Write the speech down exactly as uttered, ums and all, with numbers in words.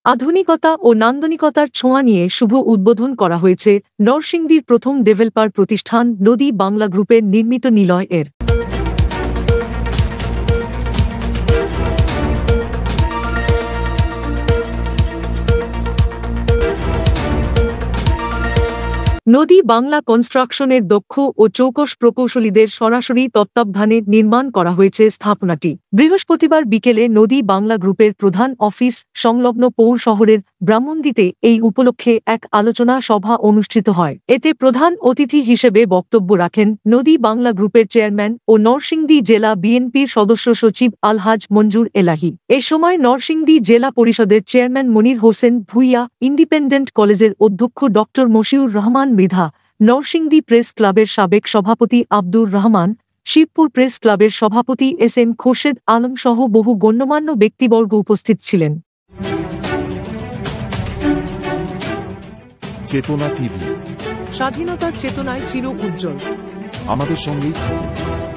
আধুনিকতা ও নান্দনিকতার ছোঁয়া নিয়ে শুভ উদ্বোধন করা হয়েছে নরসিংদীর প্রথম ডেভেলপার প্রতিষ্ঠান নদী বাংলা গ্রুপের নির্মিত নিলয় এর। নদী বাংলা কনস্ট্রাকশনের দক্ষ ও চৌকস প্রকৌশলীদের সরাসরি তত্ত্বাবধানে নির্মাণ করা হয়েছে স্থাপনাটি। বৃহস্পতিবার বিকেলে নদী বাংলা গ্রুপের প্রধান অফিস সংলগ্ন পৌর শহরের ব্রাহ্মণদীতে এই উপলক্ষে এক আলোচনা সভা অনুষ্ঠিত হয়। এতে প্রধান অতিথি হিসেবে বক্তব্য রাখেন নদী বাংলা গ্রুপের চেয়ারম্যান ও নরসিংদী জেলা বিএনপির সদস্য সচিব আলহাজ মঞ্জুর এলাহি। এ সময় নরসিংদী জেলা পরিষদের চেয়ারম্যান মনির হোসেন ভুইয়া, ইন্ডিপেন্ডেন্ট কলেজের অধ্যক্ষ ডক্টর মশিউর রহমান মৃধা, নরসিংদী প্রেস ক্লাবের সাবেক সভাপতি আব্দুর রহমান, শিবপুর প্রেস ক্লাবের সভাপতি এস এম খোরশেদ আলম সহ বহু গণ্যমান্য ব্যক্তিবর্গ উপস্থিত ছিলেন। চেতনা টিভি, স্বাধীনতার চেতনায় চির উজ্জ্বল। আমাদের সঙ্গেই থাকুন।